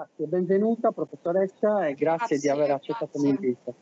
Grazie, benvenuta professoressa e grazie di aver accettato l'invito.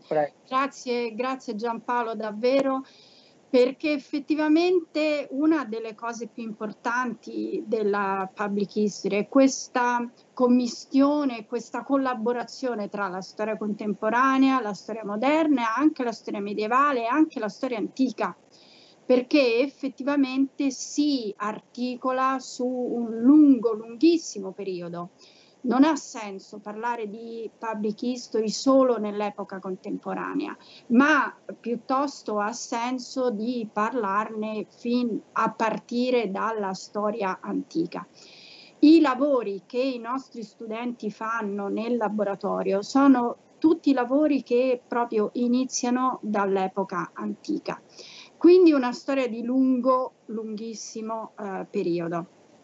Grazie Giampaolo davvero, perché effettivamente una delle cose più importanti della public history è questa commistione, questa collaborazione tra la storia contemporanea, la storia moderna, anche la storia medievale e anche la storia antica, perché effettivamente si articola su un lunghissimo periodo. Non ha senso parlare di public history solo nell'epoca contemporanea, ma piuttosto ha senso di parlarne a partire dalla storia antica. I lavori che i nostri studenti fanno nel laboratorio sono tutti lavori che proprio iniziano dall'epoca antica. Quindi una storia di lunghissimo periodo.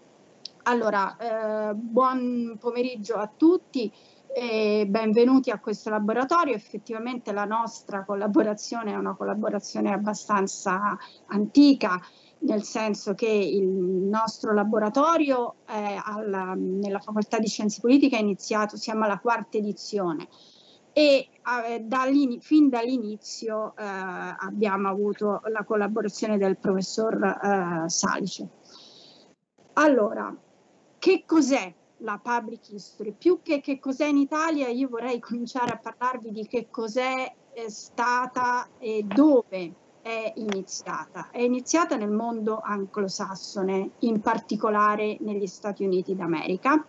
Allora, buon pomeriggio a tutti e benvenuti a questo laboratorio. Effettivamente la nostra collaborazione è una collaborazione abbastanza antica, nel senso che il nostro laboratorio nella Facoltà di Scienze Politiche è iniziato, siamo alla 4ª edizione. E fin dall'inizio abbiamo avuto la collaborazione del professor Salice. Allora, che cos'è la public history? Più che cos'è in Italia, io vorrei cominciare a parlarvi di che cos'è stata e dove è iniziata. È iniziata nel mondo anglosassone, in particolare negli Stati Uniti d'America,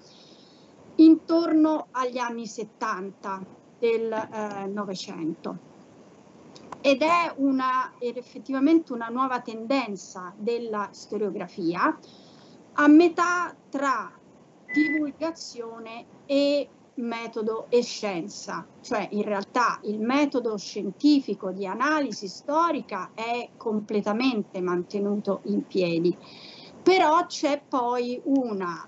intorno agli anni 70 del Novecento. Ed è effettivamente una nuova tendenza della storiografia a metà tra divulgazione e metodo e scienza, cioè in realtà il metodo scientifico di analisi storica è completamente mantenuto in piedi, però c'è poi una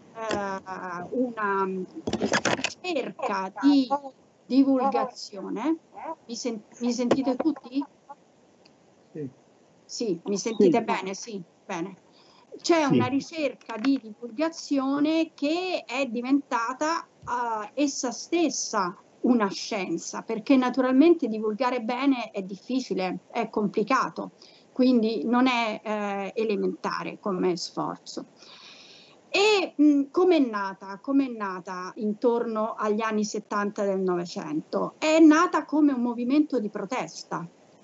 ricerca di divulgazione. Mi sentite tutti? Sì, mi sentite bene? Sì, bene. C'è una ricerca di divulgazione che è diventata essa stessa una scienza, perché naturalmente divulgare bene è difficile, è complicato, quindi non è elementare come sforzo. E com'è nata? Com'è nata intorno agli anni 70 del Novecento? È nata come un movimento di protesta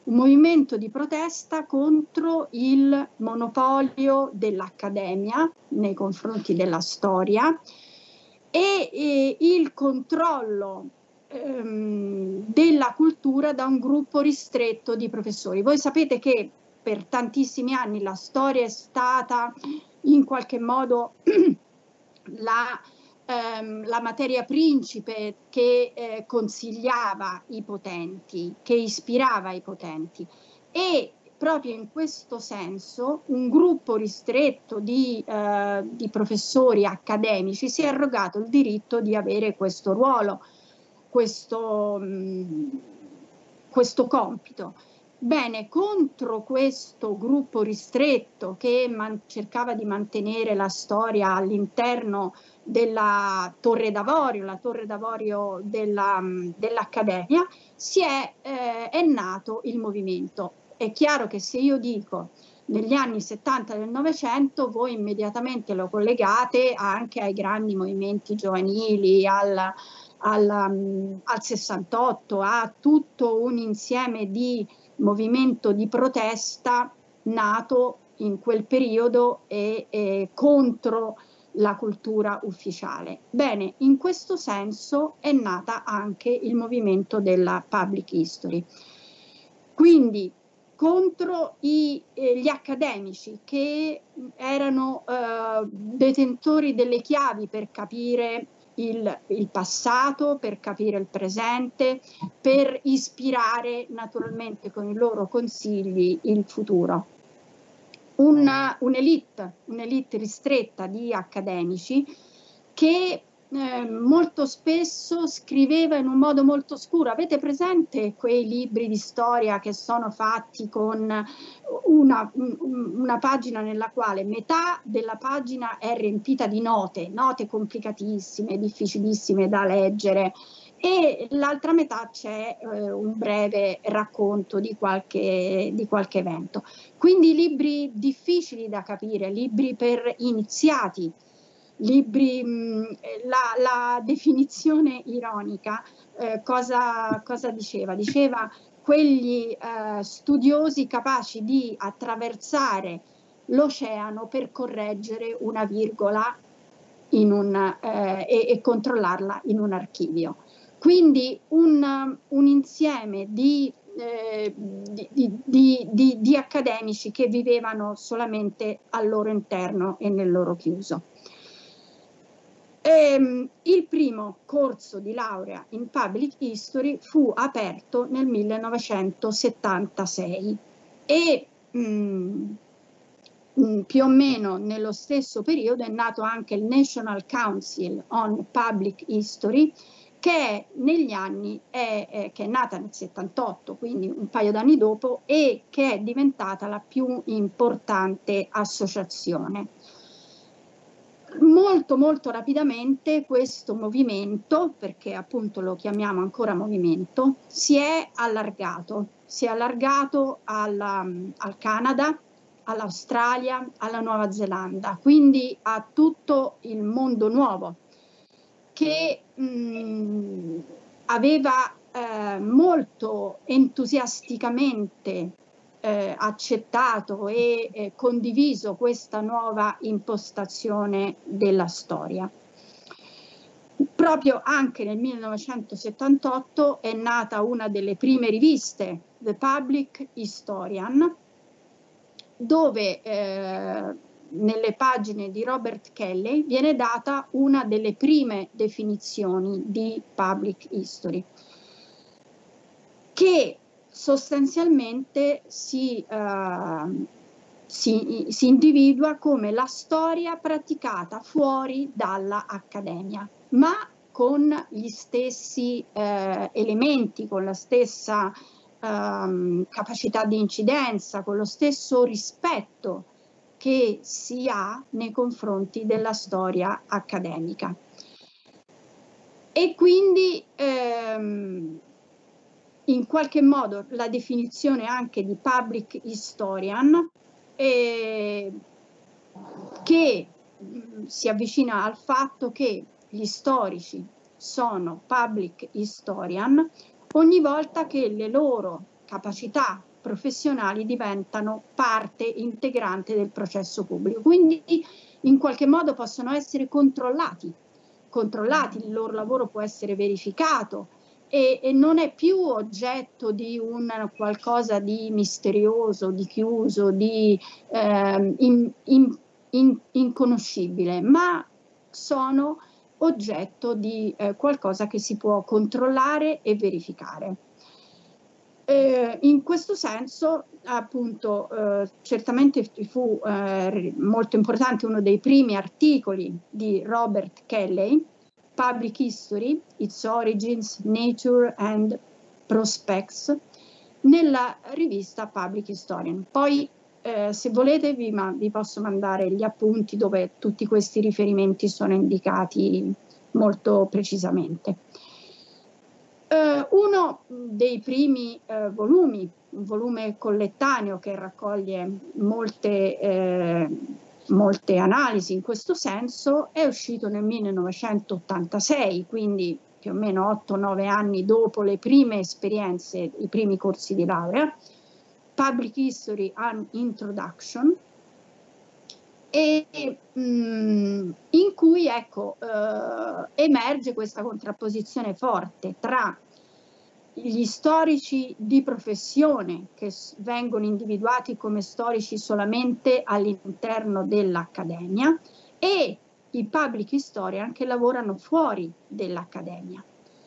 contro il monopolio dell'accademia nei confronti della storia e il controllo della cultura da un gruppo ristretto di professori. Voi sapete che per tantissimi anni la storia è stata in qualche modo la materia principe che consigliava i potenti, che ispirava i potenti, e proprio in questo senso un gruppo ristretto di professori accademici si è arrogato il diritto di avere questo ruolo, questo compito. Bene, contro questo gruppo ristretto che cercava di mantenere la storia all'interno della Torre d'Avorio, la Torre d'Avorio dell'Accademia, è nato il movimento. È chiaro che se io dico negli anni 70 del Novecento, voi immediatamente lo collegate anche ai grandi movimenti giovanili, al 68, a tutto un insieme di movimento di protesta nato in quel periodo e contro la cultura ufficiale. Bene, in questo senso è nata anche il movimento della public history. Quindi contro gli accademici che erano detentori delle chiavi per capire il passato, per capire il presente, per ispirare naturalmente con i loro consigli il futuro. Un'elite ristretta di accademici che molto spesso scriveva in un modo molto scuro. Avete presente quei libri di storia che sono fatti con una pagina nella quale metà della pagina è riempita di note complicatissime, difficilissime da leggere, e l'altra metà c'è un breve racconto di qualche evento. Quindi libri difficili da capire, libri per iniziati, libri, la definizione ironica cosa diceva? Diceva quegli studiosi capaci di attraversare l'oceano per correggere una virgola e controllarla in un archivio. Quindi un insieme di accademici che vivevano solamente al loro interno e nel loro chiuso. Il primo corso di laurea in Public History fu aperto nel 1976 e più o meno nello stesso periodo è nato anche il National Council on Public History, che negli anni che è nata nel 78, quindi un paio d'anni dopo, e che è diventata la più importante associazione. Molto rapidamente questo movimento, perché appunto lo chiamiamo ancora movimento, si è allargato al Canada, all'Australia, alla Nuova Zelanda, quindi a tutto il mondo nuovo, che aveva molto entusiasticamente accettato e condiviso questa nuova impostazione della storia. Proprio anche nel 1978 è nata una delle prime riviste, The Public Historian, dove nelle pagine di Robert Kelley viene data una delle prime definizioni di Public History, che sostanzialmente si individua come la storia praticata fuori dalla accademia, ma con gli stessi elementi, con la stessa capacità di incidenza, con lo stesso rispetto che si ha nei confronti della storia accademica. E quindi in qualche modo la definizione anche di public historian che si avvicina al fatto che gli storici sono public historian ogni volta che le loro capacità professionali diventano parte integrante del processo pubblico, quindi in qualche modo possono essere controllati, il loro lavoro può essere verificato e non è più oggetto di un qualcosa di misterioso, di chiuso, di inconoscibile, ma sono oggetto di qualcosa che si può controllare e verificare. In questo senso, appunto, certamente fu molto importante uno dei primi articoli di Robert Kelley, Public History, Its Origins, Nature and Prospects, nella rivista Public Historian. Poi, se volete, vi posso mandare gli appunti dove tutti questi riferimenti sono indicati molto precisamente. Uno dei primi volumi, un volume collettaneo che raccoglie molte analisi in questo senso, è uscito nel 1986, quindi più o meno 8-9 anni dopo le prime esperienze, i primi corsi di laurea, Public History and Introduction, e in cui ecco, emerge questa contrapposizione forte tra gli storici di professione che vengono individuati come storici solamente all'interno dell'accademia e i public historian che lavorano fuori dell'accademia.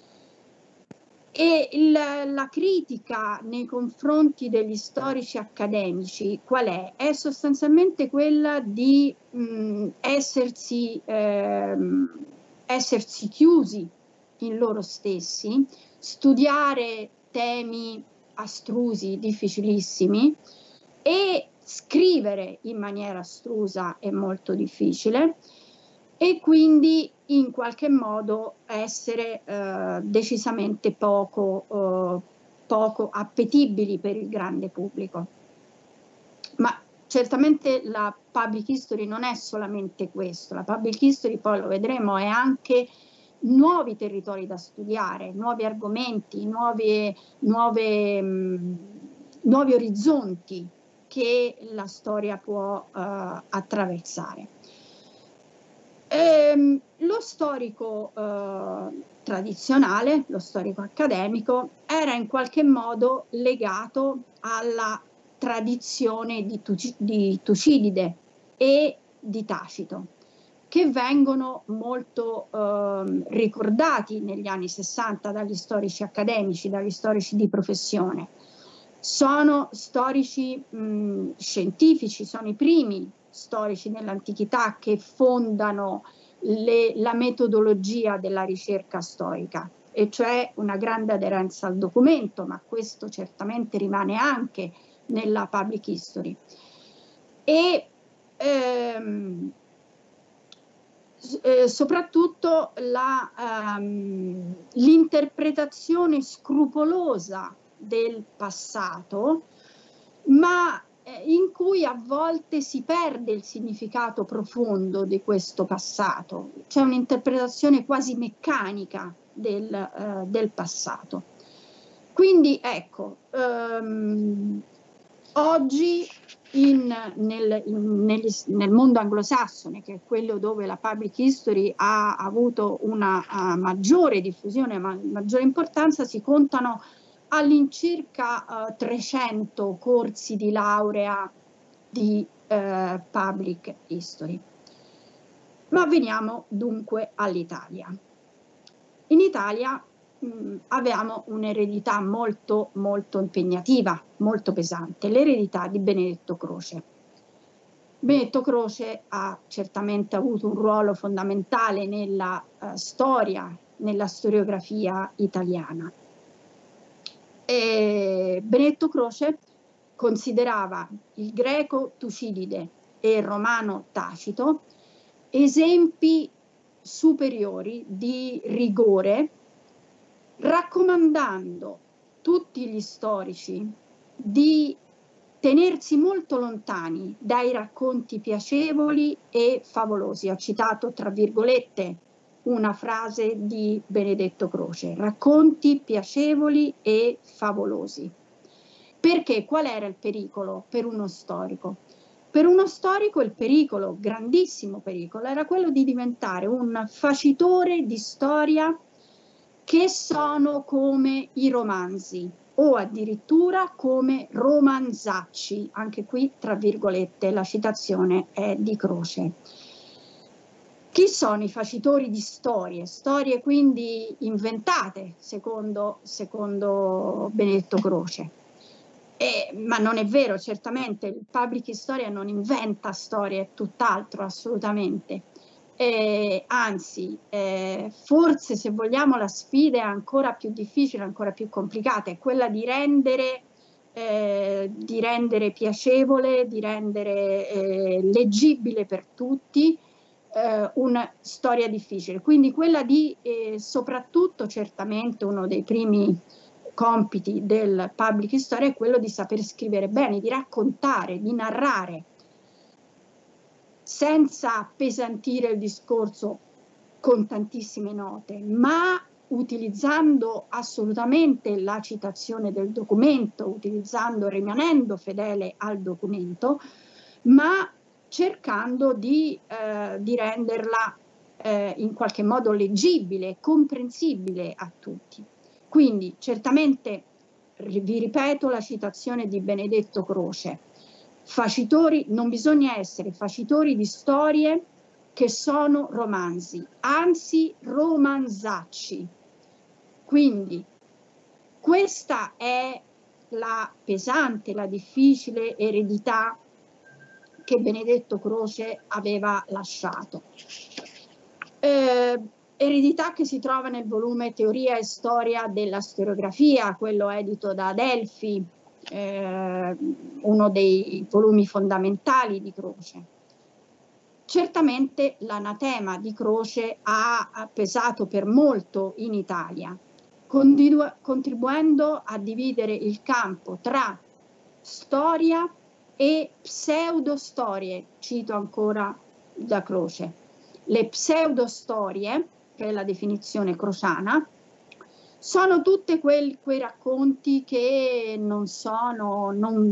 E la critica nei confronti degli storici accademici qual è? È sostanzialmente quella di essersi essersi chiusi in loro stessi, studiare temi astrusi, difficilissimi, e scrivere in maniera astrusa è molto difficile, e quindi in qualche modo essere decisamente poco appetibili per il grande pubblico. Ma certamente la public history non è solamente questo, la public history, poi lo vedremo, è anche nuovi territori da studiare, nuovi argomenti, nuovi orizzonti che la storia può attraversare. Lo storico tradizionale, lo storico accademico, era in qualche modo legato alla tradizione di Tucidide e di Tacito, che vengono molto ricordati negli anni 60 dagli storici accademici, dagli storici di professione. Sono storici scientifici, sono i primi storici nell'antichità che fondano la metodologia della ricerca storica, e cioè una grande aderenza al documento, ma questo certamente rimane anche nella public history. E soprattutto l'interpretazione scrupolosa del passato, ma in cui a volte si perde il significato profondo di questo passato. C'è un'interpretazione quasi meccanica del passato. Quindi ecco, oggi nel mondo anglosassone, che è quello dove la public history ha avuto una maggiore diffusione, maggiore importanza, si contano all'incirca 300 corsi di laurea di public history. Ma veniamo dunque all'Italia. In Italia abbiamo un'eredità molto impegnativa, molto pesante, l'eredità di Benedetto Croce. Benedetto Croce ha certamente avuto un ruolo fondamentale nella storia, nella storiografia italiana. Benedetto Croce considerava il greco Tucidide e il romano Tacito esempi superiori di rigore, raccomandando tutti gli storici di tenersi molto lontani dai racconti piacevoli e favolosi. Ho citato tra virgolette una frase di Benedetto Croce: racconti piacevoli e favolosi. Perché? Qual era il pericolo per uno storico? Per uno storico il pericolo, grandissimo pericolo, era quello di diventare un facitore di storia che sono come i romanzi, o addirittura come romanzacci. Anche qui, tra virgolette, la citazione è di Croce. Chi sono i facitori di storie? Storie quindi inventate, secondo Benedetto Croce. Ma non è vero, certamente, il public historian non inventa storie, è tutt'altro, assolutamente. Anzi, forse, se vogliamo, la sfida è ancora più difficile, ancora più complicata, è quella di rendere piacevole, di rendere leggibile per tutti una storia difficile. Quindi quella di, soprattutto, certamente uno dei primi compiti del public history è quello di saper scrivere bene, di raccontare, di narrare, senza appesantire il discorso con tantissime note, ma utilizzando assolutamente la citazione del documento, rimanendo fedele al documento, ma cercando di renderla in qualche modo leggibile, comprensibile a tutti. Quindi certamente, vi ripeto la citazione di Benedetto Croce: facitori, non bisogna essere facitori di storie che sono romanzi, anzi romanzacci. Quindi questa è la pesante, la difficile eredità che Benedetto Croce aveva lasciato. eredità che si trova nel volume Teoria e Storia della Storiografia, quello edito da Adelphi, uno dei volumi fondamentali di Croce. Certamente l'anatema di Croce ha pesato per molto in Italia, contribuendo a dividere il campo tra storia e pseudostorie, cito ancora da Croce. Le pseudostorie, che è la definizione crociana, sono tutti quei racconti che non sono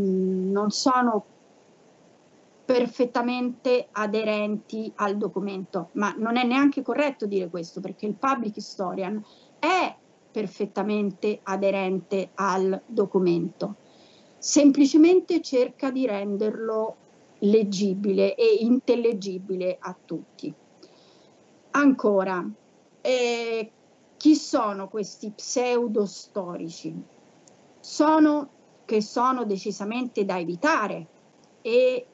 perfettamente aderenti al documento, ma non è neanche corretto dire questo, perché il public historian è perfettamente aderente al documento, semplicemente cerca di renderlo leggibile e intellegibile a tutti. Ancora, chi sono questi pseudostorici? Sono decisamente da evitare e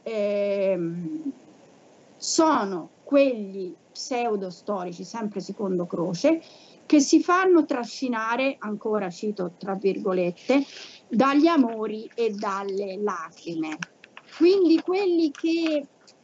sono quegli pseudostorici, sempre secondo Croce, che si fanno trascinare, ancora cito tra virgolette, dagli amori e dalle lacrime. Quindi quelli che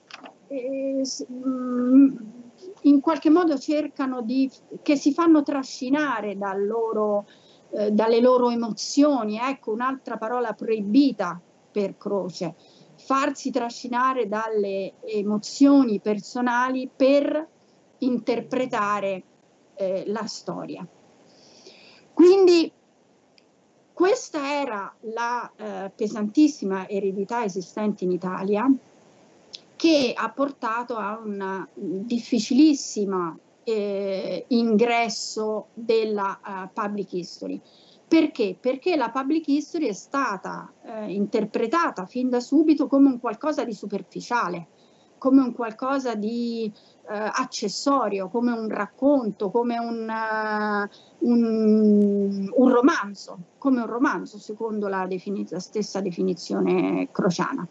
in qualche modo che si fanno trascinare dalle loro emozioni, ecco un'altra parola proibita per Croce, farsi trascinare dalle emozioni personali per interpretare la storia. Quindi questa era la pesantissima eredità esistente in Italia, che ha portato a un difficilissimo ingresso della public history. Perché? Perché la public history è stata interpretata fin da subito come un qualcosa di superficiale, come un qualcosa di accessorio, come un racconto, come un romanzo, secondo la stessa definizione crociana.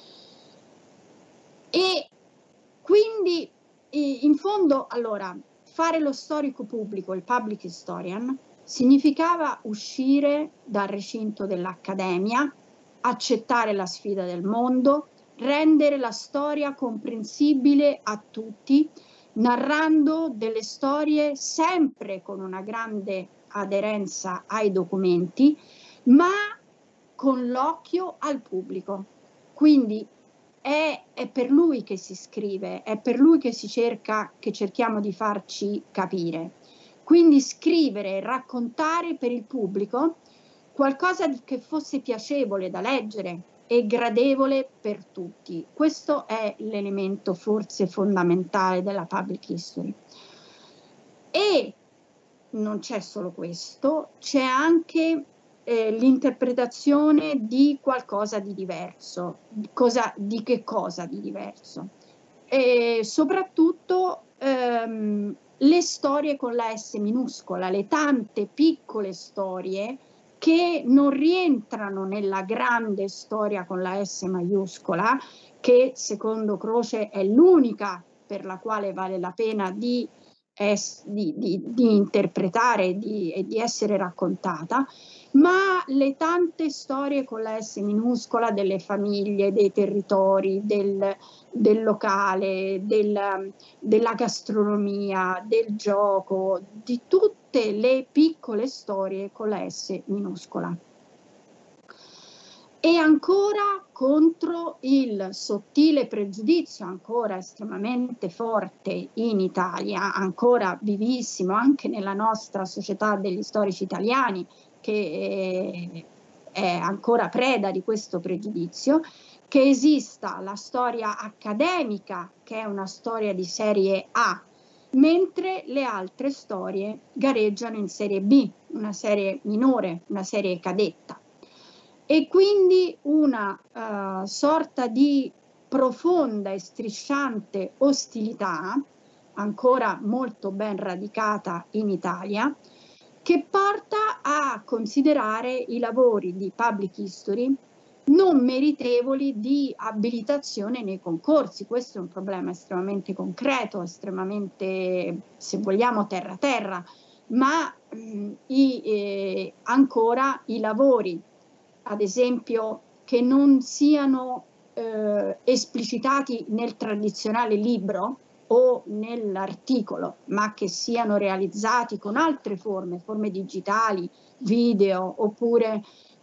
E quindi in fondo, allora, fare lo storico pubblico, il public historian, significava uscire dal recinto dell'accademia, accettare la sfida del mondo, rendere la storia comprensibile a tutti, narrando delle storie sempre con una grande aderenza ai documenti, ma con l'occhio al pubblico. Quindi è per lui che si scrive, è per lui che cerchiamo di farci capire. Quindi scrivere e raccontare per il pubblico qualcosa che fosse piacevole da leggere e gradevole per tutti. Questo è l'elemento forse fondamentale della public history. E non c'è solo questo, c'è anche l'interpretazione di qualcosa di diverso. Di che cosa di diverso? E soprattutto le storie con la S minuscola, le tante piccole storie che non rientrano nella grande storia con la S maiuscola, che secondo Croce è l'unica per la quale vale la pena di interpretare e di essere raccontata, ma le tante storie con la S minuscola delle famiglie, dei territori, del locale, della gastronomia, del gioco, di tutte le piccole storie con la S minuscola. E ancora contro il sottile pregiudizio, ancora estremamente forte in Italia, ancora vivissimo anche nella nostra società degli storici italiani, che è ancora preda di questo pregiudizio, che esista la storia accademica, che è una storia di serie A, mentre le altre storie gareggiano in serie B, una serie minore, una serie cadetta. E quindi una sorta di profonda e strisciante ostilità, ancora molto ben radicata in Italia, che porta a considerare i lavori di public history non meritevoli di abilitazione nei concorsi. Questo è un problema estremamente concreto, estremamente, se vogliamo, terra-terra, ma ancora i lavori, ad esempio, che non siano esplicitati nel tradizionale libro o nell'articolo, ma che siano realizzati con altre forme digitali, video, oppure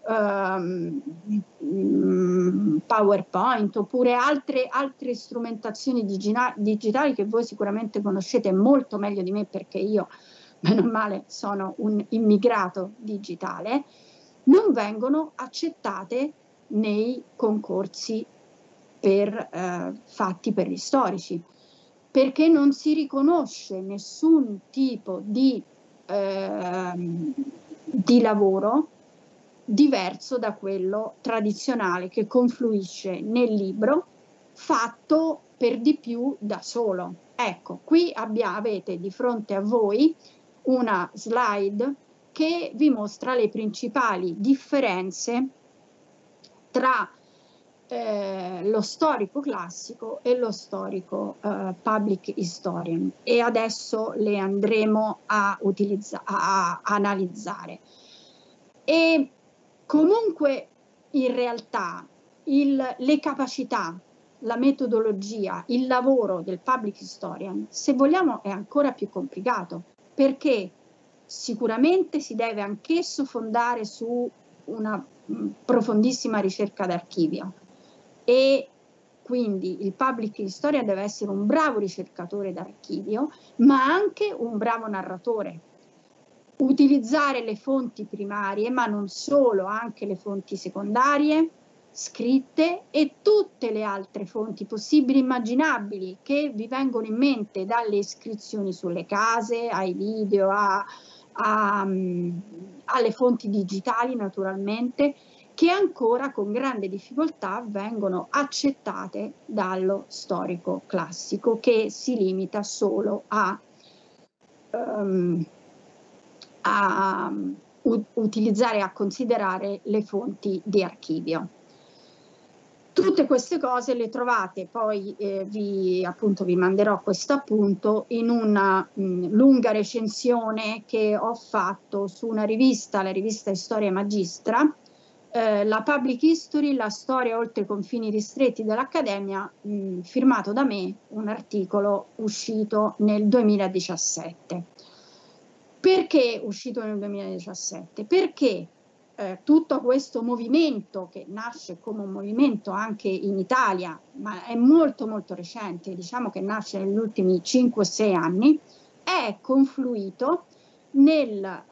PowerPoint, oppure altre strumentazioni digitali che voi sicuramente conoscete molto meglio di me, perché io, meno male, sono un immigrato digitale, non vengono accettate nei concorsi fatti per gli storici, perché non si riconosce nessun tipo di lavoro diverso da quello tradizionale che confluisce nel libro, fatto per di più da solo. Ecco, qui avete di fronte a voi una slide che vi mostra le principali differenze tra lo storico classico e lo storico public historian, e adesso le andremo a analizzare. E comunque in realtà le capacità, la metodologia, il lavoro del public historian, se vogliamo, è ancora più complicato, perché sicuramente si deve anch'esso fondare su una profondissima ricerca d'archivio, e quindi il public historian deve essere un bravo ricercatore d'archivio, ma anche un bravo narratore. Utilizzare le fonti primarie, ma non solo, anche le fonti secondarie, scritte, e tutte le altre fonti possibili e immaginabili che vi vengono in mente, dalle iscrizioni sulle case, ai video, alle fonti digitali naturalmente, che ancora con grande difficoltà vengono accettate dallo storico classico, che si limita solo a utilizzare, a considerare le fonti di archivio. Tutte queste cose le trovate poi, vi manderò questo appunto, in una lunga recensione che ho fatto su una rivista, la rivista Storia Magistra, la Public History, la storia oltre i confini ristretti dell'Accademia, firmato da me, un articolo uscito nel 2017. Perché uscito nel 2017? Perché tutto questo movimento, che nasce come un movimento anche in Italia, ma è molto molto recente, diciamo che nasce negli ultimi 5-6 anni, è confluito nel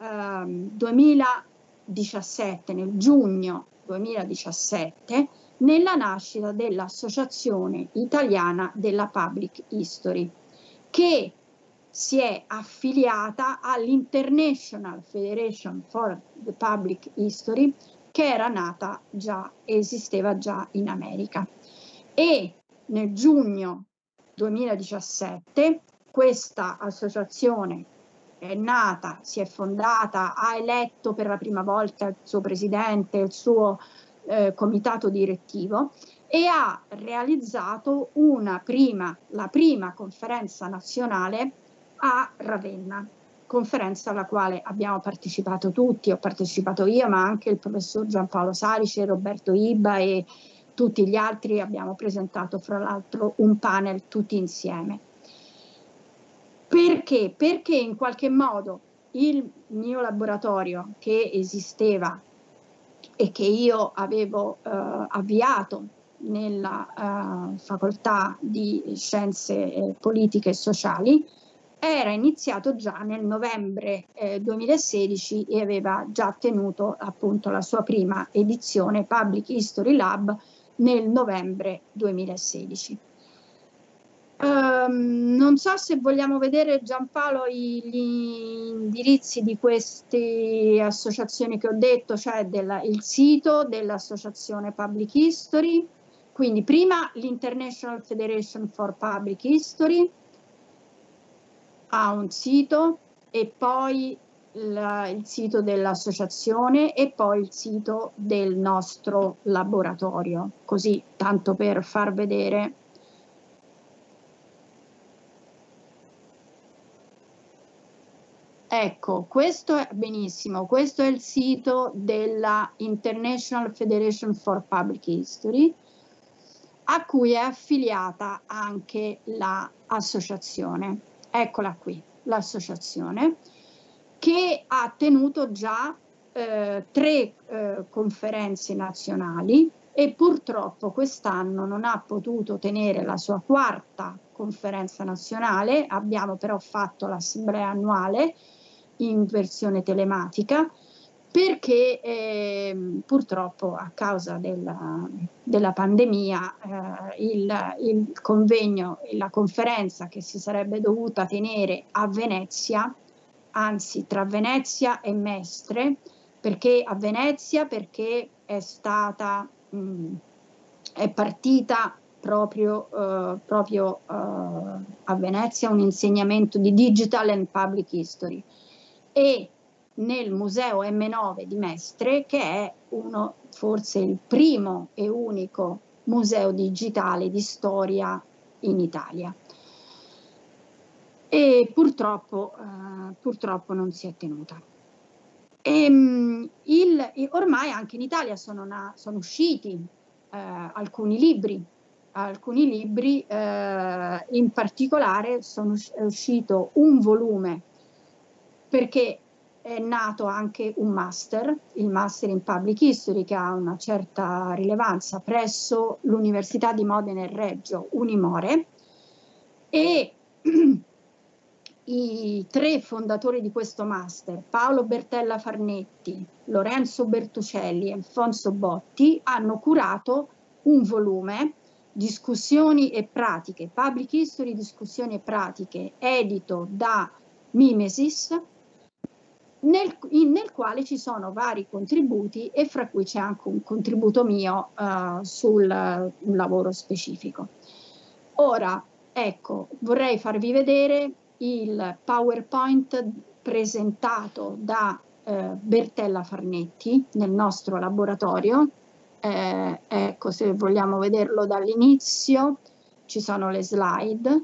2017, nel giugno 2017, nella nascita dell'Associazione Italiana della Public History, che si è affiliata all'International Federation for the Public History, che era nata già, esisteva già in America. E nel giugno 2017 questa associazione è nata, si è fondata, ha eletto per la prima volta il suo presidente, il suo comitato direttivo, e ha realizzato la prima conferenza nazionale a Ravenna, conferenza alla quale abbiamo partecipato tutti, ho partecipato io, ma anche il professor Giampaolo Salice, Roberto Ibba e tutti gli altri. Abbiamo presentato fra l'altro un panel tutti insieme. Perché? Perché in qualche modo il mio laboratorio, che esisteva e che io avevo avviato nella facoltà di scienze politiche e sociali, era iniziato già nel novembre 2016 e aveva già tenuto appunto la sua prima edizione Public History Lab nel novembre 2016. Non so se vogliamo vedere, Giampaolo, gli indirizzi di queste associazioni che ho detto, cioè il sito dell'Associazione Public History. Quindi prima l'International Federation for Public History ha un sito, e poi il sito dell'associazione e poi il sito del nostro laboratorio, così tanto per far vedere. Ecco, questo è benissimo, questo è il sito della International Federation for Public History, a cui è affiliata anche l'associazione. Eccola qui, l'associazione, che ha tenuto già 3 conferenze nazionali e purtroppo quest'anno non ha potuto tenere la sua 4ª conferenza nazionale. Abbiamo però fatto l'assemblea annuale in versione telematica perché purtroppo a causa della pandemia il convegno e la conferenza che si sarebbe dovuta tenere a Venezia, anzi tra Venezia e Mestre, perché a Venezia perché è partita proprio a Venezia un insegnamento di Digital and Public History, e nel Museo M9 di Mestre, che è forse il primo e unico museo digitale di storia in Italia. E purtroppo non si è tenuta. Ormai anche in Italia sono usciti alcuni libri, in particolare è uscito un volume, perché è nato anche un master, il Master in Public History, che ha una certa rilevanza presso l'Università di Modena e Reggio, Unimore, e i 3 fondatori di questo master, Paolo Bertella Farnetti, Lorenzo Bertucelli e Alfonso Botti, hanno curato un volume, Discussioni e pratiche, Public History, discussioni e pratiche, edito da Mimesis, nel quale ci sono vari contributi e fra cui c'è anche un contributo mio sul un lavoro specifico. Ora, ecco, vorrei farvi vedere il PowerPoint presentato da Bertella Farnetti nel nostro laboratorio. Ecco, se vogliamo vederlo dall'inizio, ci sono le slide.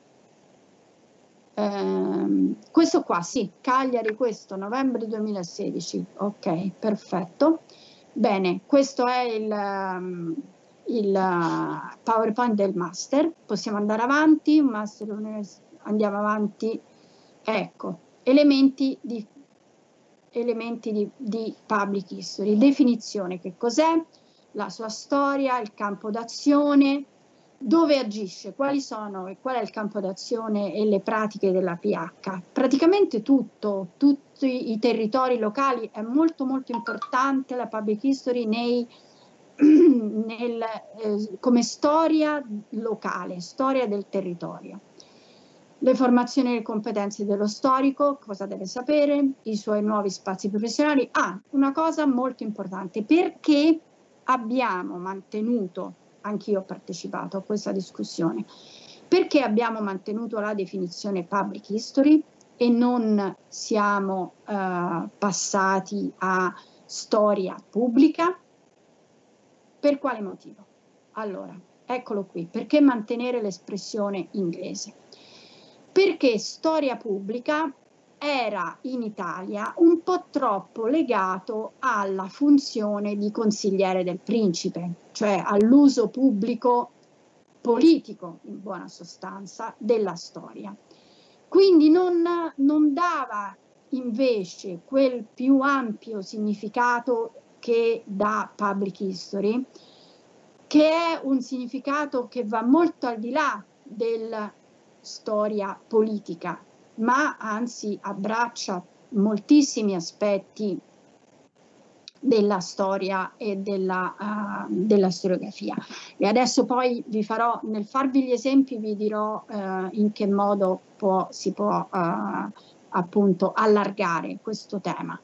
Questo qua, sì, Cagliari, questo, novembre 2016. Ok, perfetto. Bene, questo è il PowerPoint del master. Possiamo andare avanti, andiamo avanti. Ecco, elementi di public history. Definizione: che cos'è, la sua storia, il campo d'azione, dove agisce, qual è il campo d'azione e le pratiche della PH. Praticamente tutti i territori locali. È molto molto importante la public history come storia locale, storia del territorio. Le formazioni e le competenze dello storico, cosa deve sapere, i suoi nuovi spazi professionali. Una cosa molto importante, perché abbiamo mantenuto, anch'io ho partecipato a questa discussione, perché abbiamo mantenuto la definizione public history e non siamo passati a storia pubblica? Per quale motivo? Allora, eccolo qui, perché mantenere l'espressione inglese? Perché storia pubblica era in Italia un po' troppo legato alla funzione di consigliere del principe, cioè all'uso pubblico politico, in buona sostanza, della storia. Quindi non dava invece quel più ampio significato che dà public history, che è un significato che va molto al di là della storia politica, ma anzi abbraccia moltissimi aspetti della storia e della storiografia. E adesso poi vi farò, nel farvi gli esempi, vi dirò in che modo si può appunto allargare questo tema.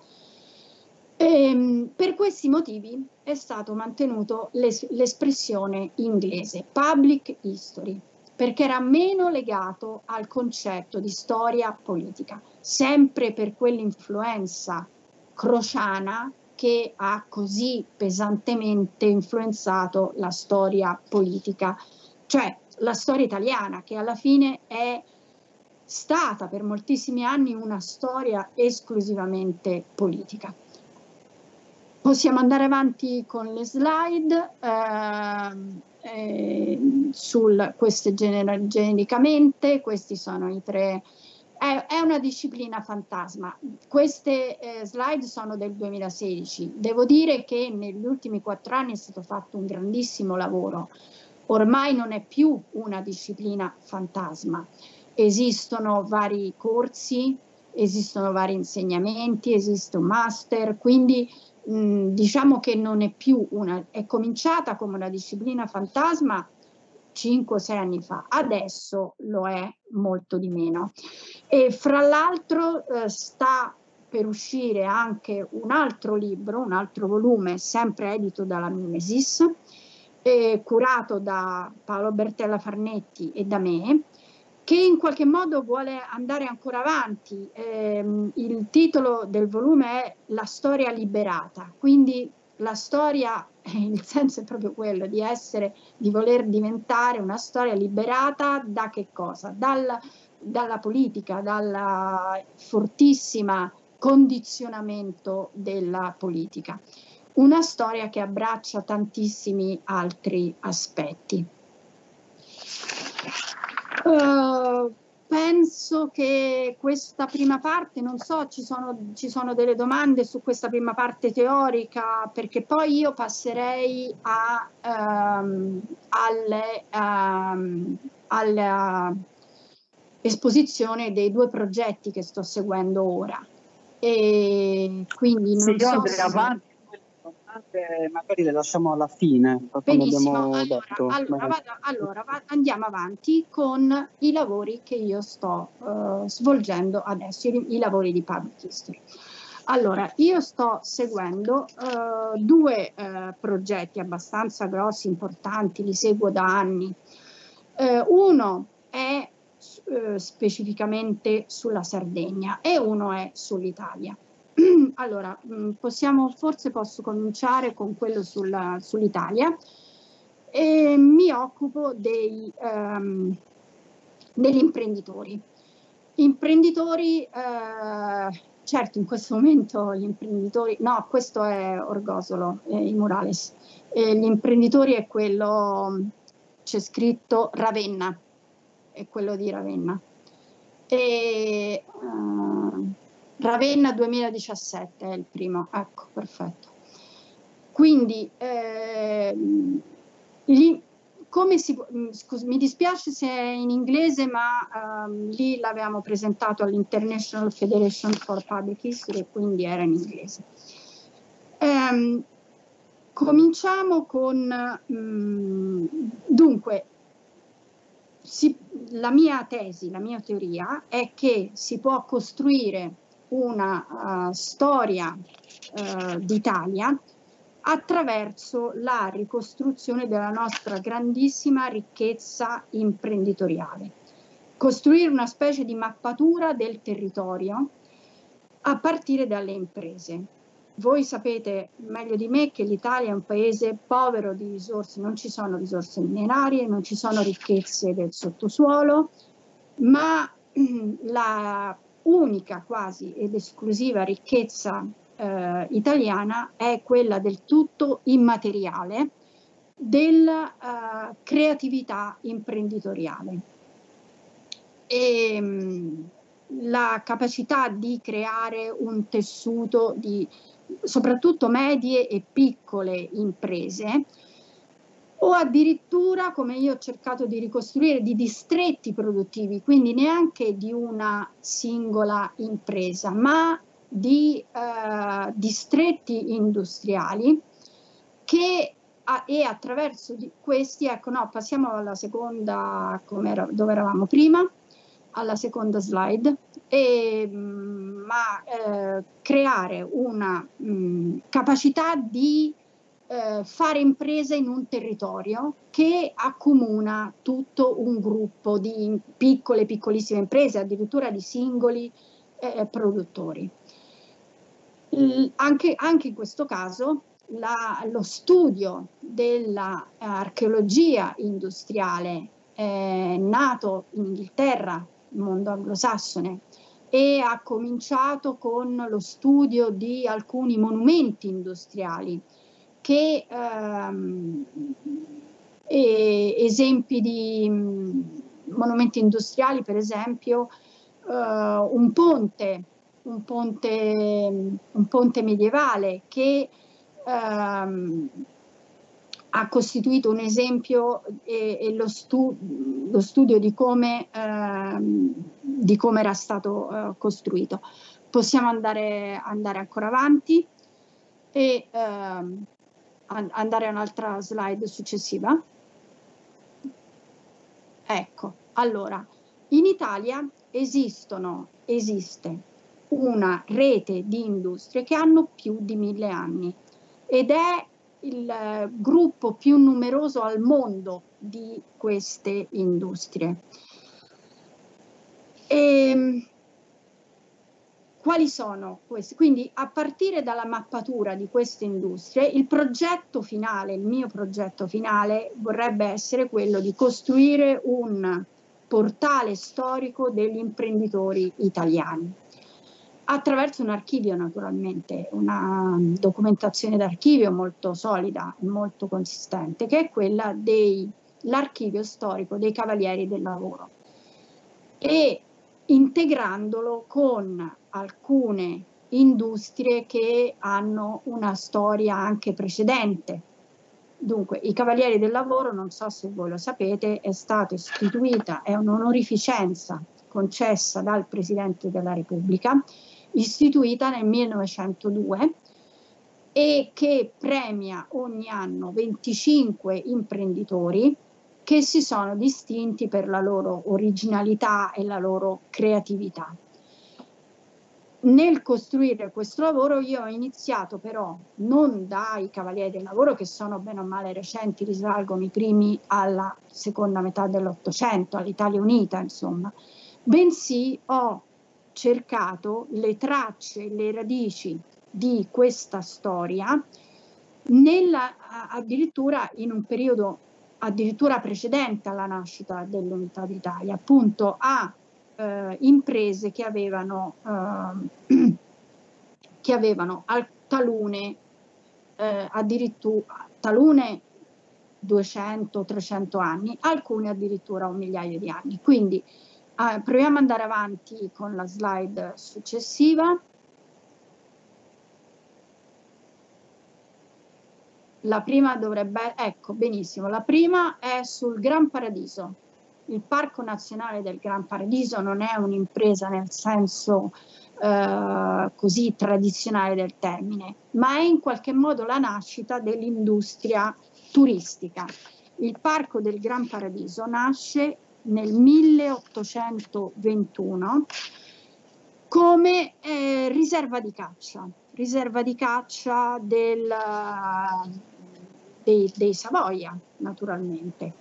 Per questi motivi è stato mantenuto l'espressione inglese, public history. perché era meno legato al concetto di storia politica, sempre per quell'influenza crociana che ha così pesantemente influenzato la storia politica, cioè la storia italiana, che alla fine è stata per moltissimi anni una storia esclusivamente politica. Possiamo andare avanti con le slide. Queste genericamente, questi sono i tre. È una disciplina fantasma. Queste slide sono del 2016. Devo dire che negli ultimi 4 anni è stato fatto un grandissimo lavoro. Ormai non è più una disciplina fantasma. Esistono vari corsi, esistono vari insegnamenti, esiste un master, quindi diciamo che non è più è cominciata come una disciplina fantasma 5 o 6 anni fa, adesso lo è molto di meno. E fra l'altro sta per uscire anche un altro libro, un altro volume, sempre edito dalla Mimesis, curato da Paolo Bertella Farnetti e da me, che in qualche modo vuole andare ancora avanti. Il titolo del volume è La storia liberata, quindi la storia, il senso è proprio quello di voler diventare una storia liberata da che cosa? Dalla politica, dal fortissimo condizionamento della politica. Una storia che abbraccia tantissimi altri aspetti. Penso che questa prima parte, non so, ci sono delle domande su questa prima parte teorica, perché poi io passerei alla esposizione dei 2 progetti che sto seguendo ora. E quindi non so Andrea, avanti. Magari le lasciamo alla fine. Benissimo, andiamo avanti con i lavori che io sto svolgendo adesso, i lavori di Public History. Allora, io sto seguendo 2 progetti abbastanza grossi, importanti, li seguo da anni. Uno è specificamente sulla Sardegna e uno è sull'Italia. Allora, forse posso cominciare con quello sull'Italia. Mi occupo degli imprenditori. Certo, in questo momento gli imprenditori, no, questo è Orgosolo, i Murales. Gli imprenditori è quello, c'è scritto Ravenna, è quello di Ravenna. Ravenna 2017 è il primo, ecco, perfetto. Quindi, mi dispiace se è in inglese, ma lì l'avevamo presentato all'International Federation for Public History, quindi era in inglese. Cominciamo con, dunque, la mia tesi, la mia teoria è che si può costruire una storia d'Italia attraverso la ricostruzione della nostra grandissima ricchezza imprenditoriale. Costruire una specie di mappatura del territorio a partire dalle imprese. Voi sapete meglio di me che l'Italia è un paese povero di risorse, non ci sono risorse minerarie, non ci sono ricchezze del sottosuolo, ma la unica quasi ed esclusiva ricchezza italiana è quella del tutto immateriale della creatività imprenditoriale. E la capacità di creare un tessuto di soprattutto medie e piccole imprese, o addirittura, come io ho cercato di ricostruire, di distretti produttivi, quindi neanche di una singola impresa, ma di distretti industriali che e attraverso questi, ecco, no, passiamo alla seconda, dove eravamo prima, alla seconda slide, creare una capacità di fare impresa in un territorio che accomuna tutto un gruppo di piccole, piccolissime imprese, addirittura di singoli produttori. Anche in questo caso lo studio dell'archeologia industriale nato in Inghilterra, il mondo anglosassone, e ha cominciato con lo studio di alcuni monumenti industriali che esempi di monumenti industriali, per esempio un ponte medievale che ha costituito un esempio e lo studio di come era stato costruito. Possiamo andare ancora avanti e andare a un'altra slide successiva. Ecco, allora, in Italia esiste una rete di industrie che hanno più di 1000 anni ed è il gruppo più numeroso al mondo di queste industrie. Quali sono queste? Quindi, a partire dalla mappatura di queste industrie, il mio progetto finale vorrebbe essere quello di costruire un portale storico degli imprenditori italiani, attraverso un archivio, naturalmente, una documentazione d'archivio molto solida e molto consistente, che è quella dell'archivio storico dei Cavalieri del Lavoro, e integrandolo con alcune industrie che hanno una storia anche precedente. Dunque, i Cavalieri del Lavoro, non so se voi lo sapete, è stata istituita, è un'onorificenza concessa dal Presidente della Repubblica, istituita nel 1902 e che premia ogni anno 25 imprenditori che si sono distinti per la loro originalità e la loro creatività. Nel costruire questo lavoro io ho iniziato però non dai Cavalieri del Lavoro, che sono bene o male recenti, risalgono i primi alla seconda metà dell'Ottocento, all'Italia Unita, insomma, bensì ho cercato le tracce, le radici di questa storia addirittura in un periodo addirittura precedente alla nascita dell'Unità d'Italia, appunto a imprese che avevano talune addirittura 200-300 anni, alcune addirittura un migliaio di anni. Quindi proviamo ad andare avanti con la slide successiva. La prima dovrebbe, ecco, benissimo, la prima è sul Gran Paradiso. Il Parco Nazionale del Gran Paradiso non è un'impresa nel senso così tradizionale del termine, ma è in qualche modo la nascita dell'industria turistica. Il Parco del Gran Paradiso nasce nel 1821 come riserva di caccia dei Savoia, naturalmente.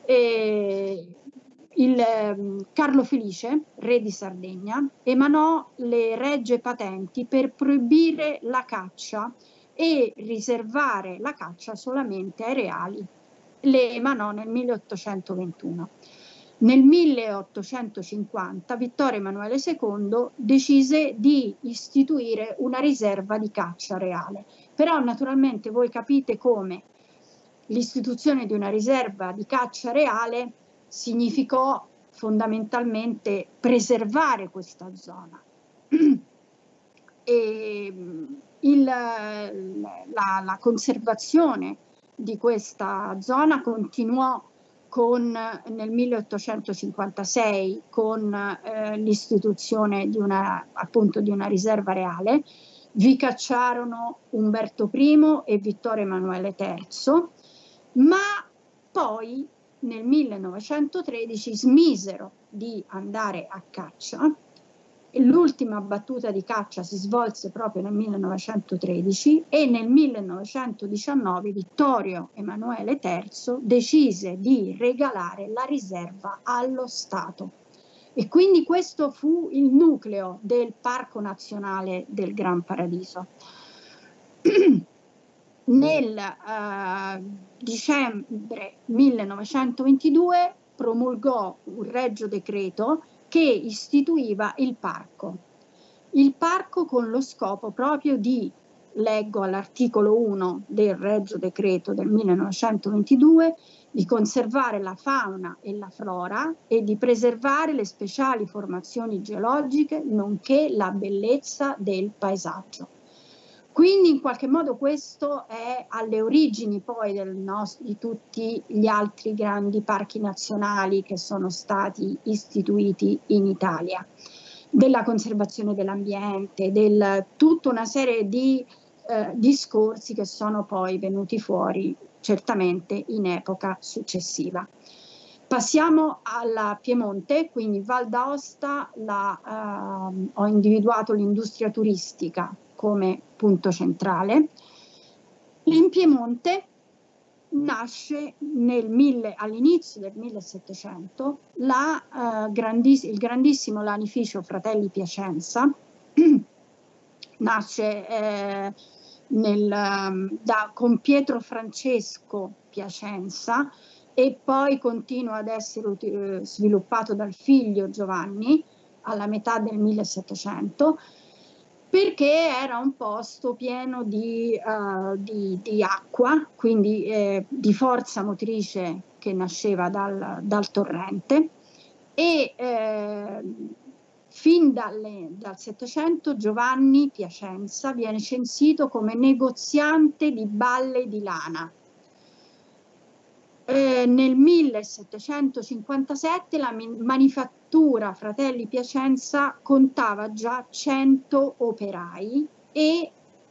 Carlo Felice, re di Sardegna, emanò le regge patenti per proibire la caccia e riservare la caccia solamente ai reali. Le emanò nel 1821. Nel 1850 Vittorio Emanuele II decise di istituire una riserva di caccia reale. Però naturalmente voi capite come l'istituzione di una riserva di caccia reale significò fondamentalmente preservare questa zona. E la conservazione di questa zona continuò nel 1856 con l'istituzione di una riserva reale. Vi cacciarono Umberto I e Vittorio Emanuele III, ma poi nel 1913 smisero di andare a caccia L'ultima battuta di caccia si svolse proprio nel 1913 e nel 1919 Vittorio Emanuele III decise di regalare la riserva allo Stato. E quindi questo fu il nucleo del Parco Nazionale del Gran Paradiso. Nel dicembre 1922 promulgò un regio decreto che istituiva il parco con lo scopo proprio di, leggo all'articolo 1 del regio decreto del 1922, di conservare la fauna e la flora e di preservare le speciali formazioni geologiche nonché la bellezza del paesaggio. Quindi in qualche modo questo è alle origini poi di tutti gli altri grandi parchi nazionali che sono stati istituiti in Italia, della conservazione dell'ambiente, tutta una serie di discorsi che sono poi venuti fuori certamente in epoca successiva. Passiamo alla Piemonte, quindi Val d'Aosta ho individuato l'industria turistica come punto centrale. In Piemonte nasce all'inizio del 1700 il grandissimo lanificio Fratelli Piacenza, nasce con Pietro Francesco Piacenza e poi continua ad essere sviluppato dal figlio Giovanni alla metà del 1700, perché era un posto pieno di acqua, quindi di forza motrice che nasceva dal torrente, e fin dal 700 Giovanni Piacenza viene censito come negoziante di balle di lana. Nel 1757 la manifattura Fratelli Piacenza contava già 100 operai e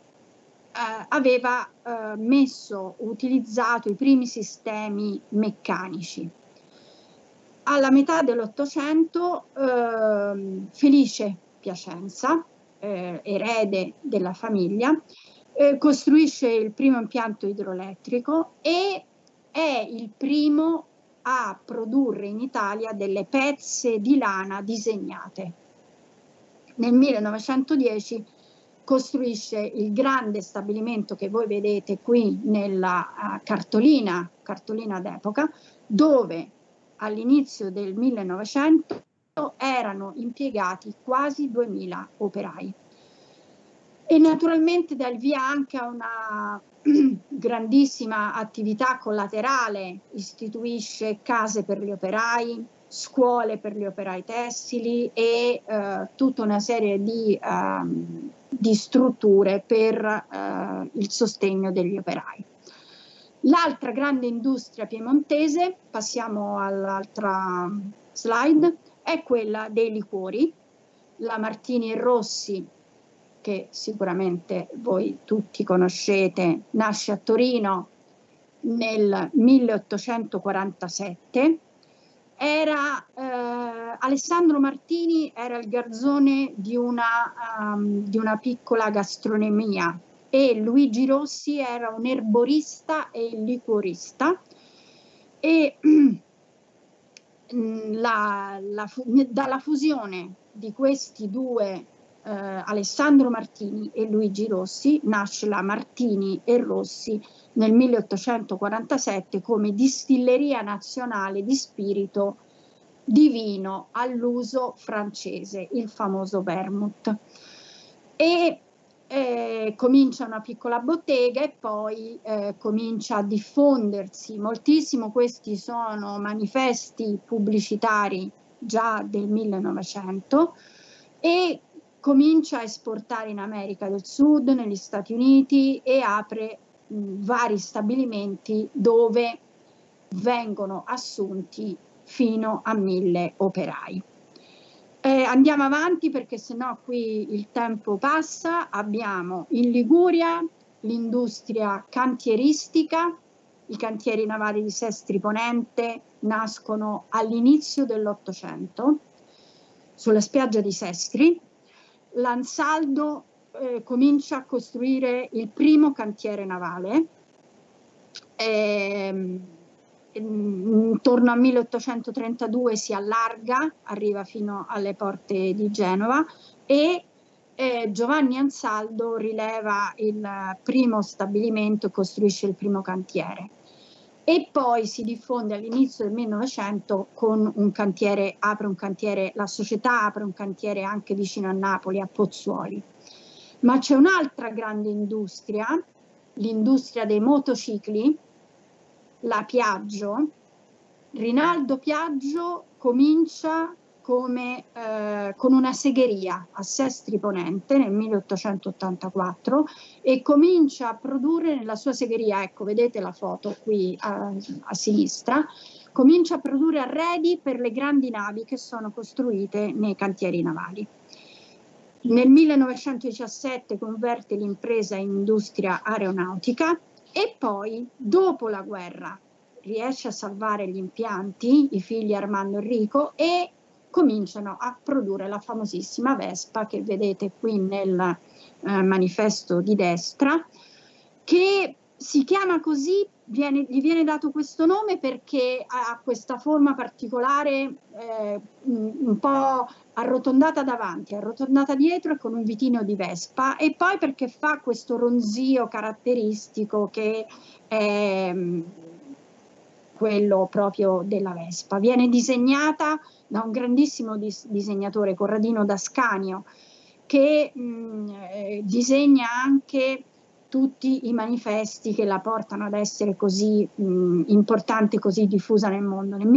aveva utilizzato i primi sistemi meccanici. Alla metà dell'Ottocento Felice Piacenza, erede della famiglia, costruisce il primo impianto idroelettrico e è il primo a produrre in Italia delle pezze di lana disegnate. Nel 1910 costruisce il grande stabilimento che voi vedete qui nella cartolina d'epoca, dove all'inizio del 1900 erano impiegati quasi 2000 operai. E naturalmente dà il via anche a una grandissima attività collaterale, istituisce case per gli operai, scuole per gli operai tessili e tutta una serie di strutture per il sostegno degli operai. L'altra grande industria piemontese, passiamo all'altra slide, è quella dei liquori. La Martini e Rossi, che sicuramente voi tutti conoscete, nasce a Torino nel 1847. Alessandro Martini era il garzone di una piccola gastronomia e Luigi Rossi era un erborista e liquorista, e dalla fusione di questi due, Alessandro Martini e Luigi Rossi, nasce la Martini e Rossi nel 1847 come distilleria nazionale di spirito di vino all'uso francese, il famoso vermouth. E comincia una piccola bottega e poi comincia a diffondersi moltissimo. Questi sono manifesti pubblicitari già del 1900 e comincia a esportare in America del Sud, negli Stati Uniti, e apre vari stabilimenti dove vengono assunti fino a 1000 operai. Andiamo avanti perché sennò qui il tempo passa. Abbiamo in Liguria l'industria cantieristica, i cantieri navali di Sestri Ponente nascono all'inizio dell'Ottocento sulla spiaggia di Sestri, l'Ansaldo comincia a costruire il primo cantiere navale, intorno al 1832 si allarga, arriva fino alle porte di Genova, e Giovanni Ansaldo rileva il primo stabilimento e costruisce il primo cantiere. E poi si diffonde all'inizio del 1900 con un cantiere, la società apre un cantiere anche vicino a Napoli, a Pozzuoli. Ma c'è un'altra grande industria, l'industria dei motocicli, la Piaggio. Rinaldo Piaggio comincia con una segheria a Sestri Ponente nel 1884 e comincia a produrre nella sua segheria, ecco, vedete la foto qui a sinistra, comincia a produrre arredi per le grandi navi che sono costruite nei cantieri navali. Nel 1917 converte l'impresa in industria aeronautica e poi, dopo la guerra, riesce a salvare gli impianti, i figli Armando e Enrico, e cominciano a produrre la famosissima Vespa che vedete qui nel manifesto di destra, che si chiama così, gli viene dato questo nome perché ha questa forma particolare un po' arrotondata davanti, arrotondata dietro e con un vitino di Vespa, e poi perché fa questo ronzio caratteristico che è quello proprio della Vespa. Viene disegnata da un grandissimo disegnatore, Corradino D'Ascanio, che disegna anche tutti i manifesti che la portano ad essere così importante, così diffusa nel mondo. Nel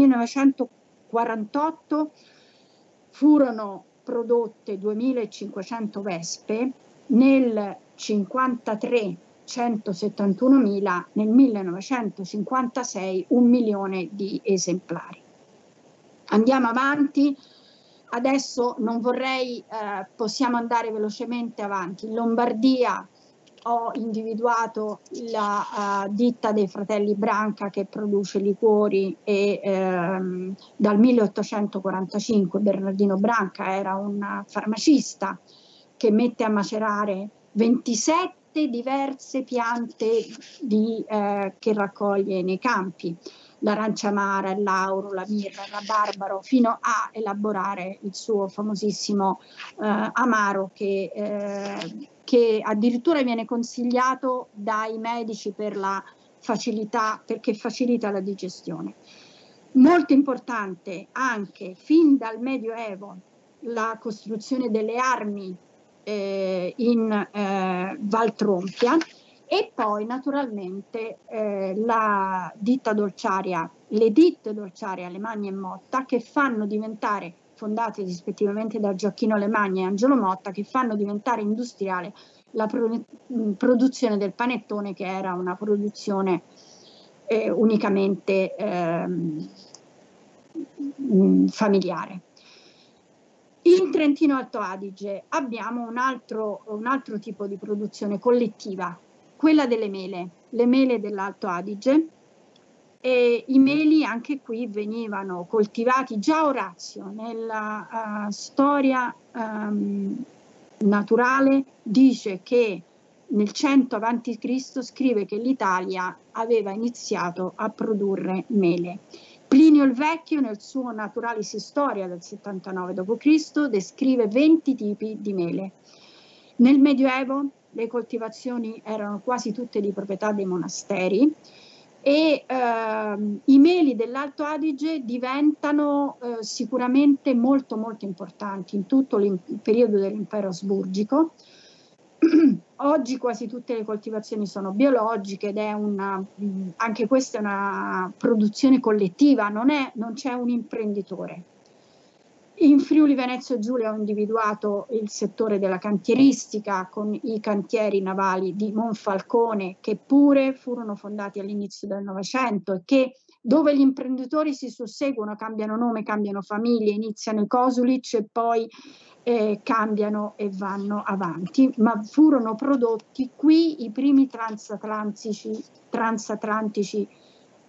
1948 furono prodotte 2500 Vespe, nel 1953 171.000, nel 1956 1 milione di esemplari. Andiamo avanti. Adesso non vorrei, possiamo andare velocemente avanti. In Lombardia ho individuato la ditta dei fratelli Branca che produce liquori e dal 1845 Bernardino Branca era un farmacista che mette a macerare 27 diverse piante che raccoglie nei campi, l'arancia amara, il lauro, la mirra, il rabarbaro, fino a elaborare il suo famosissimo amaro che addirittura viene consigliato dai medici per la facilità, perché facilita la digestione. Molto importante anche fin dal Medioevo la costruzione delle armi in Val Trompia, e poi naturalmente la ditta dolciaria, le ditte dolciarie Alemagna e Motta, che fanno diventare, fondate rispettivamente da Gioacchino Alemagna e Angelo Motta, che fanno diventare industriale la produzione del panettone, che era una produzione unicamente familiare. In Trentino Alto Adige abbiamo un altro tipo di produzione collettiva, quella delle mele, le mele dell'Alto Adige. E i meli anche qui venivano coltivati. Già Orazio nella storia naturale dice che nel 100 a.C. scrive che l'Italia aveva iniziato a produrre mele. Plinio il Vecchio nel suo Naturalis Historia del 79 d.C. descrive 20 tipi di mele. Nel Medioevo le coltivazioni erano quasi tutte di proprietà dei monasteri, e i meli dell'Alto Adige diventano sicuramente molto molto importanti in tutto il periodo dell'impero asburgico. Oggi quasi tutte le coltivazioni sono biologiche ed è anche questa è una produzione collettiva, non c'è un imprenditore. In Friuli Venezia Giulia ho individuato il settore della cantieristica con i cantieri navali di Monfalcone, che pure furono fondati all'inizio del Novecento e dove gli imprenditori si susseguono, cambiano nome, cambiano famiglie, iniziano i Kosulic e poi cambiano e vanno avanti, ma furono prodotti qui i primi transatlantici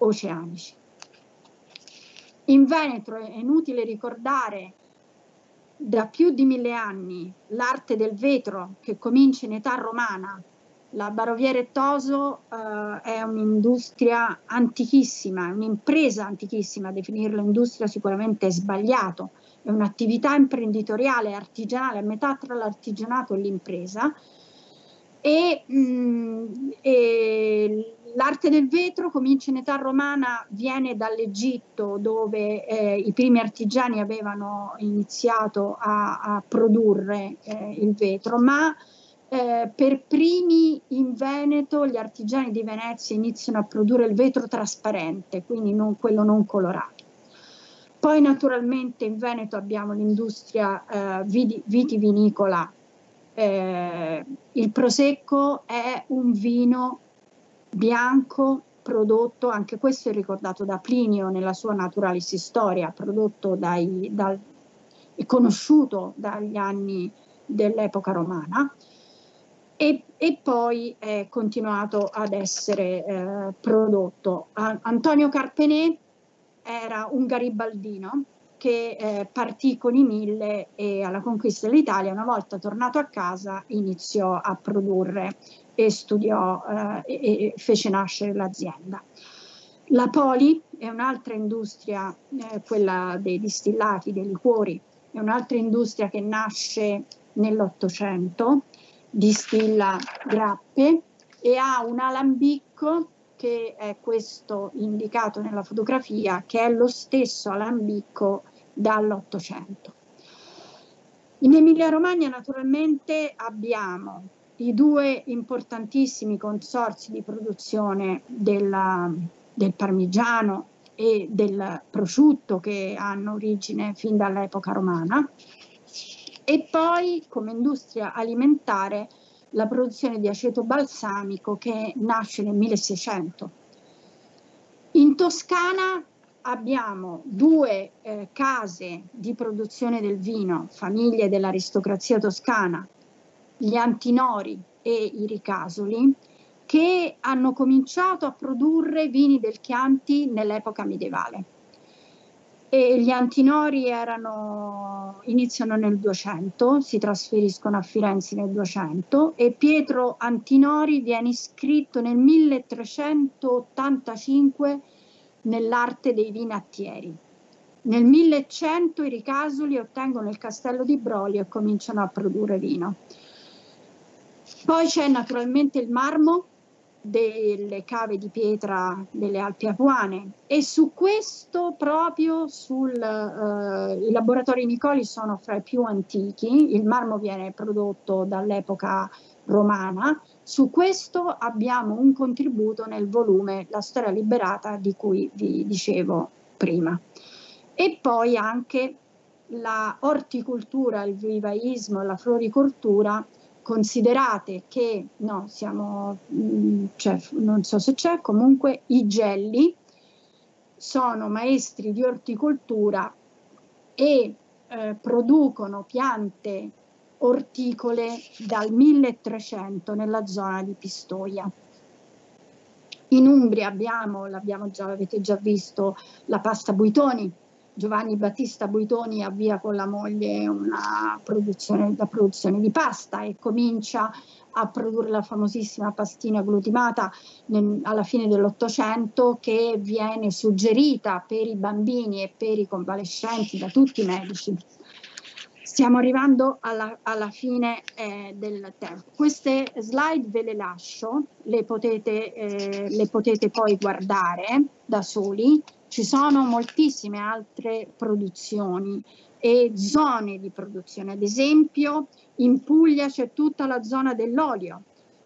oceanici. In Veneto è inutile ricordare da più di 1000 anni l'arte del vetro, che comincia in età romana. La Baroviere Toso è un'industria antichissima, è un'impresa antichissima. Definirla industria sicuramente è sbagliato, è un'attività imprenditoriale, artigianale, a metà tra l'artigianato e l'impresa. E l'arte del vetro comincia in età romana, viene dall'Egitto, dove i primi artigiani avevano iniziato a produrre il vetro, ma per primi in Veneto gli artigiani di Venezia iniziano a produrre il vetro trasparente, quindi quello non colorato. Poi naturalmente in Veneto abbiamo l'industria vitivinicola. Il Prosecco è un vino bianco prodotto, anche questo è ricordato da Plinio nella sua Naturalis Historia, prodotto e conosciuto dagli anni dell'epoca romana, e poi è continuato ad essere prodotto. Antonio Carpenet era un garibaldino che partì con i 1000 e alla conquista dell'Italia, una volta tornato a casa, iniziò a produrre e studiò e fece nascere l'azienda. La Poli è un'altra industria, quella dei distillati, dei liquori, è un'altra industria che nasce nell'800, distilla grappe e ha un alambicco che è questo indicato nella fotografia, che è lo stesso alambicco dall'800. In Emilia-Romagna naturalmente abbiamo i due importantissimi consorzi di produzione del parmigiano e del prosciutto, che hanno origine fin dall'epoca romana, e poi come industria alimentare la produzione di aceto balsamico, che nasce nel 1600. In Toscana abbiamo due case di produzione del vino, famiglie dell'aristocrazia toscana, gli Antinori e i Ricasoli, che hanno cominciato a produrre vini del Chianti nell'epoca medievale. E gli Antinori iniziano nel 200, si trasferiscono a Firenze nel 200, e Pietro Antinori viene iscritto nel 1385 nell'arte dei vinattieri. Nel 1100 i Ricasoli ottengono il castello di Brolio e cominciano a produrre vino. Poi c'è naturalmente il marmo delle cave di pietra delle Alpi Apuane, e su questo proprio i laboratori Nicoli sono fra i più antichi. Il marmo viene prodotto dall'epoca romana. Su questo abbiamo un contributo nel volume La storia liberata di cui vi dicevo prima. E poi anche la orticoltura, il vivaismo, la floricoltura. Considerate che non so se c'è, comunque i Gelli sono maestri di orticoltura e producono piante orticole dal 1300 nella zona di Pistoia. In Umbria l'avete già visto, la pasta Buitoni. Giovanni Battista Buitoni avvia con la moglie la produzione di pasta e comincia a produrre la famosissima pastina glutimata alla fine dell'Ottocento, che viene suggerita per i bambini e per i convalescenti da tutti i medici. Stiamo arrivando alla fine del tempo. Queste slide ve le lascio, le potete poi guardare da soli. Ci sono moltissime altre produzioni e zone di produzione. Ad esempio in Puglia c'è tutta la zona dell'olio.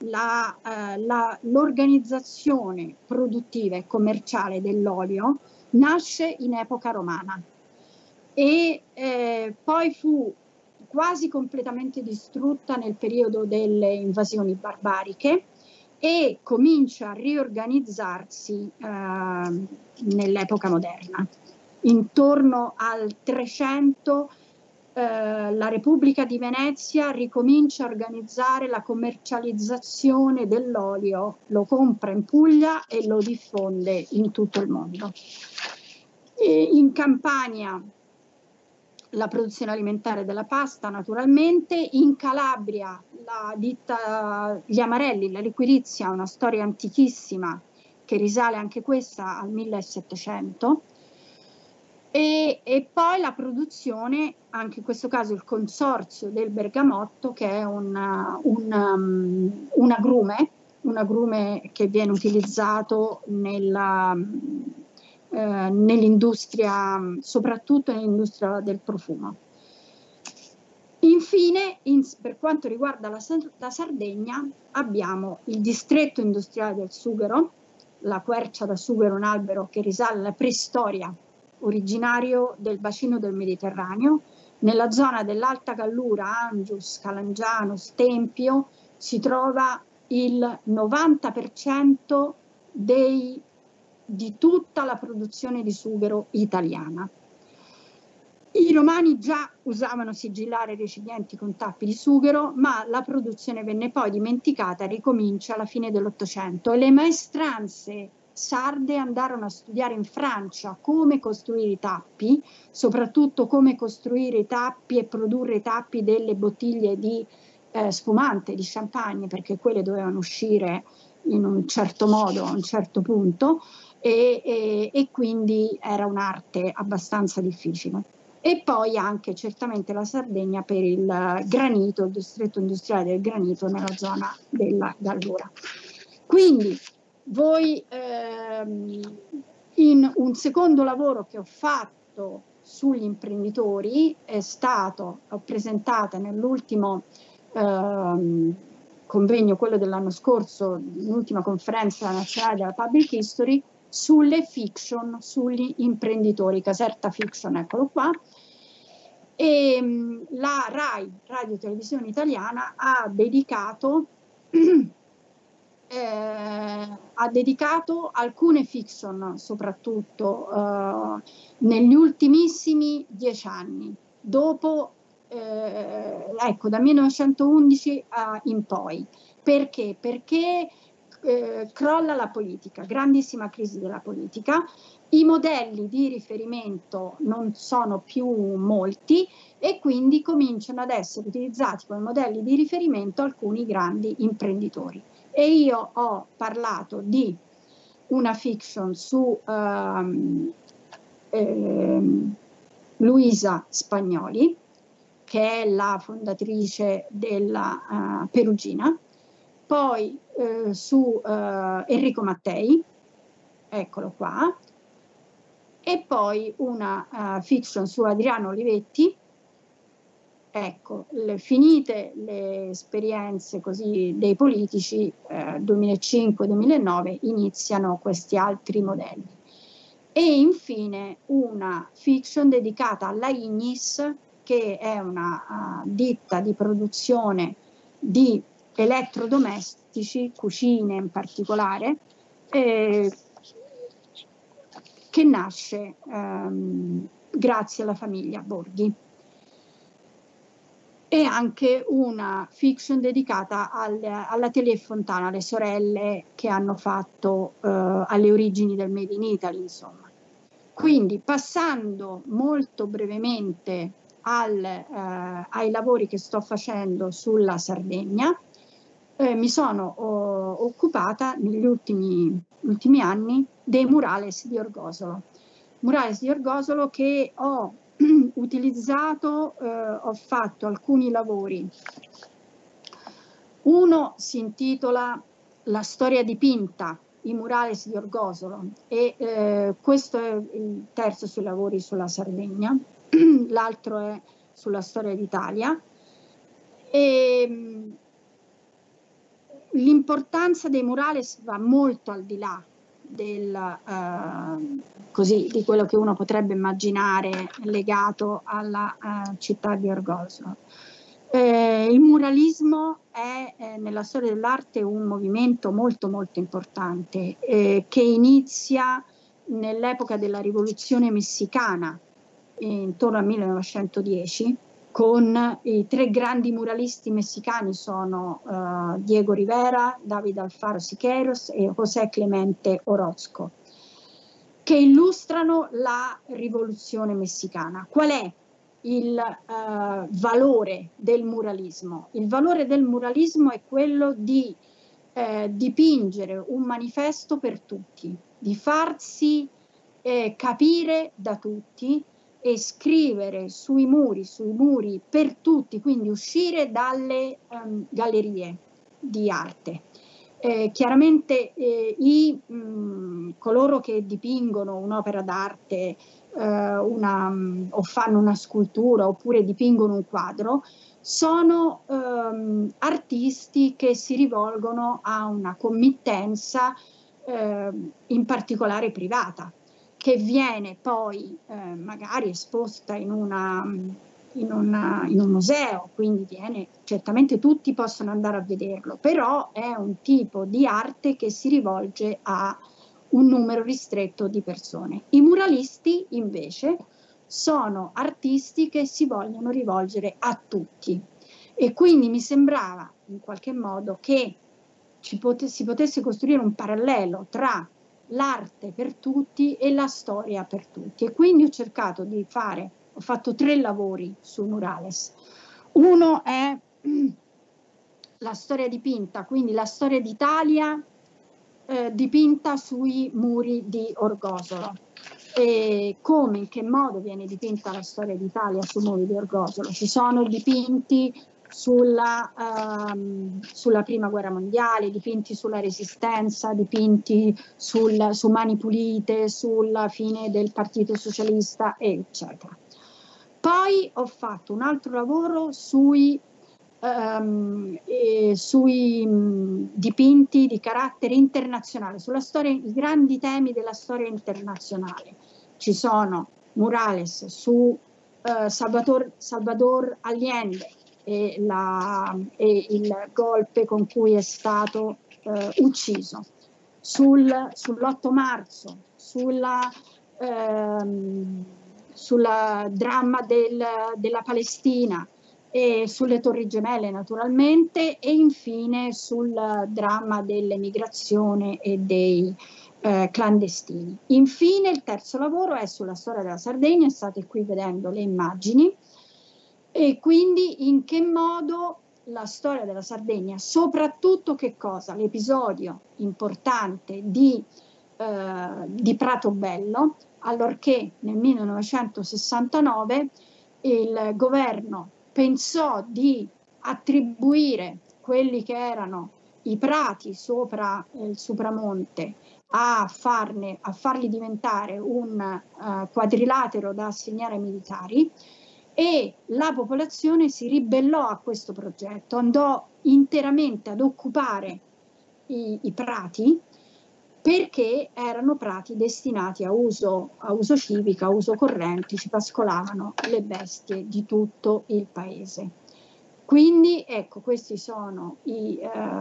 L'organizzazione produttiva e commerciale dell'olio nasce in epoca romana e poi fu quasi completamente distrutta nel periodo delle invasioni barbariche e comincia a riorganizzarsi nell'epoca moderna. Intorno al 300 la Repubblica di Venezia ricomincia a organizzare la commercializzazione dell'olio, lo compra in Puglia e lo diffonde in tutto il mondo. In Campania la produzione alimentare della pasta naturalmente. In Calabria la ditta Gli Amarelli, la liquirizia, ha una storia antichissima che risale anche questa al 1700. E poi la produzione, anche in questo caso il consorzio del bergamotto, che è un agrume che viene utilizzato nell'industria, soprattutto nell'industria del profumo. Infine, per quanto riguarda la Sardegna, abbiamo il distretto industriale del sughero. La quercia da sughero è un albero che risale alla preistoria, originario del bacino del Mediterraneo. Nella zona dell'Alta Gallura, Angius, Calangianus, Tempio, si trova il 90% di tutta la produzione di sughero italiana. I romani già usavano sigillare recipienti con tappi di sughero, ma la produzione venne poi dimenticata e ricomincia alla fine dell'Ottocento, e le maestranze sarde andarono a studiare in Francia come costruire i tappi, soprattutto come costruire i tappi e produrre i tappi delle bottiglie di spumante, di champagne, perché quelle dovevano uscire in un certo modo a un certo punto, e quindi era un'arte abbastanza difficile. E poi anche certamente la Sardegna per il granito, il distretto industriale del granito nella zona della Gallura. Quindi voi, in un secondo lavoro che ho fatto sugli imprenditori, ho presentato nell'ultimo convegno, quello dell'anno scorso, l'ultima conferenza nazionale della Public History, sulle fiction, sugli imprenditori, Caserta Fiction, eccolo qua. E la RAI, Radio Televisione Italiana, ha dedicato alcune fiction, soprattutto negli ultimissimi 10 anni, dopo, ecco, da 1911 in poi. Perché? Perché crolla la politica, grandissima crisi della politica, i modelli di riferimento non sono più molti e quindi cominciano ad essere utilizzati come modelli di riferimento alcuni grandi imprenditori. E io ho parlato di una fiction su Luisa Spagnoli, che è la fondatrice della Perugina, poi su Enrico Mattei, eccolo qua, e poi una fiction su Adriano Olivetti. Ecco, finite le esperienze così dei politici, 2005-2009 iniziano questi altri modelli. E infine una fiction dedicata alla Ignis, che è una ditta di produzione di elettrodomestici, cucine in particolare, che nasce grazie alla famiglia Borghi. E anche una fiction dedicata alla Telefontana, alle sorelle che hanno fatto alle origini del Made in Italy, insomma. Quindi, passando molto brevemente ai lavori che sto facendo sulla Sardegna, mi sono occupata negli ultimi anni dei murales di Orgosolo. Murales di Orgosolo che ho utilizzato, ho fatto alcuni lavori. Uno si intitola La storia dipinta, i murales di Orgosolo, e questo è il terzo sui lavori sulla Sardegna, l'altro è sulla storia d'Italia. E l'importanza dei murales va molto al di là di quello che uno potrebbe immaginare legato alla città di Orgosolo. Il muralismo è nella storia dell'arte un movimento molto molto importante che inizia nell'epoca della rivoluzione messicana, intorno al 1910, con i 3 grandi muralisti messicani sono Diego Rivera, David Alfaro Siqueiros e José Clemente Orozco, che illustrano la rivoluzione messicana. Qual è il valore del muralismo. Il valore del muralismo è quello di dipingere un manifesto per tutti, di farsi capire da tutti e scrivere sui muri per tutti, quindi uscire dalle gallerie di arte. Chiaramente coloro che dipingono un'opera d'arte o fanno una scultura oppure dipingono un quadro sono artisti che si rivolgono a una committenza in particolare privata, che viene poi magari esposta in un museo, quindi certamente tutti possono andare a vederlo, però è un tipo di arte che si rivolge a un numero ristretto di persone. I muralisti invece sono artisti che si vogliono rivolgere a tutti, e quindi mi sembrava in qualche modo che si potesse costruire un parallelo tra l'arte per tutti e la storia per tutti, e quindi ho fatto 3 lavori su murales. Uno è la storia dipinta, quindi la storia d'Italia dipinta sui muri di Orgosolo. E come, in che modo viene dipinta la storia d'Italia sui muri di Orgosolo? Ci sono dipinti sulla prima guerra mondiale, dipinti sulla resistenza, dipinti su Mani Pulite, sulla fine del Partito Socialista, eccetera. Poi ho fatto un altro lavoro sui dipinti di carattere internazionale, i grandi temi della storia internazionale. Ci sono murales su Salvador Allende e il golpe con cui è stato ucciso, sull'8 marzo, sul dramma della Palestina, e sulle Torri Gemelle naturalmente, e infine sul dramma dell'emigrazione e dei clandestini. Infine il terzo lavoro è sulla storia della Sardegna, state qui vedendo le immagini, e quindi in che modo la storia della Sardegna, soprattutto che cosa? L'episodio importante di Pratobello, allorché nel 1969 il governo pensò di attribuire quelli che erano i prati sopra il Supramonte a farli diventare un quadrilatero da assegnare ai militari, e la popolazione si ribellò a questo progetto, andò interamente ad occupare i prati, perché erano prati destinati a uso civico, a uso corrente, ci pascolavano le bestie di tutto il paese. Quindi ecco, questi sono i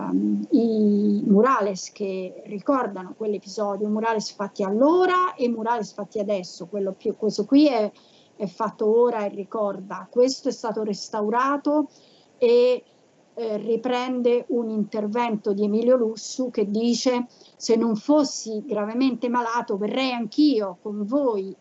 murales che ricordano quell'episodio, murales fatti allora e murales fatti adesso. Questo qui è fatto ora e ricorda, questo è stato restaurato e riprende un intervento di Emilio Lussu che dice: se non fossi gravemente malato verrei anch'io con voi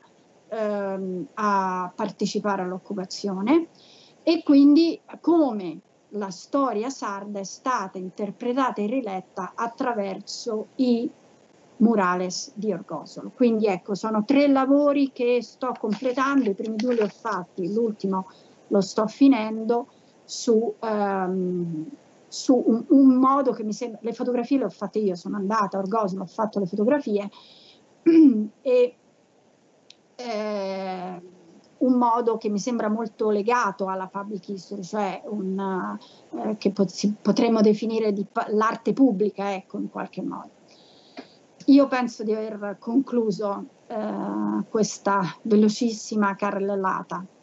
a partecipare all'occupazione. E quindi come la storia sarda è stata interpretata e riletta attraverso i murales di Orgosolo. Quindi ecco, sono 3 lavori che sto completando, i primi 2 li ho fatti, l'ultimo lo sto finendo, su un modo che mi sembra, le fotografie le ho fatte io, sono andata a Orgosolo, ho fatto le fotografie, e un modo che mi sembra molto legato alla public history, cioè che potremmo definire l'arte pubblica, ecco, in qualche modo. Io penso di aver concluso questa velocissima carrellata.